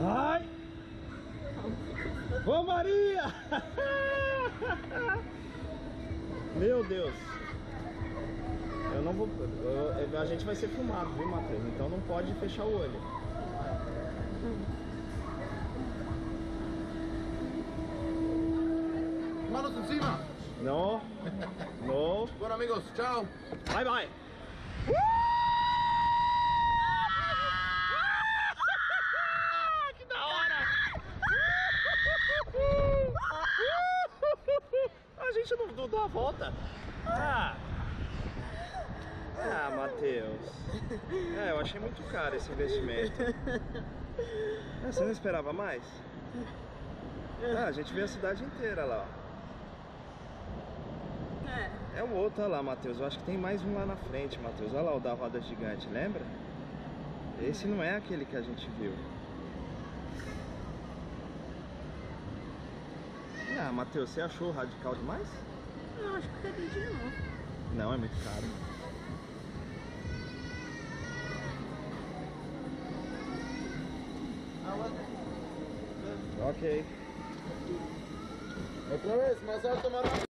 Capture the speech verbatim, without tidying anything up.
Ai! Ô Maria! Meu Deus! Eu não vou... Eu, a gente vai ser filmado, viu, Matheus? Então não pode fechar o olho. Manos encima. No. No. Bueno amigos, chao. Bye bye. Que da hora! A gente não, não dá a volta. Ah, ah Matheus. É, eu achei muito caro esse investimento. Ah, você não esperava mais? Ah, a gente vê a cidade inteira lá. É. É o outro, olha lá, Matheus. Eu acho que tem mais um lá na frente, Matheus. Olha lá o da roda gigante, lembra? Esse não é aquele que a gente viu. Ah, Matheus, você achou radical demais? Não, acho que eu queria de novo. Não, é muito caro. Ok. Otra vez, más alto, más rápido.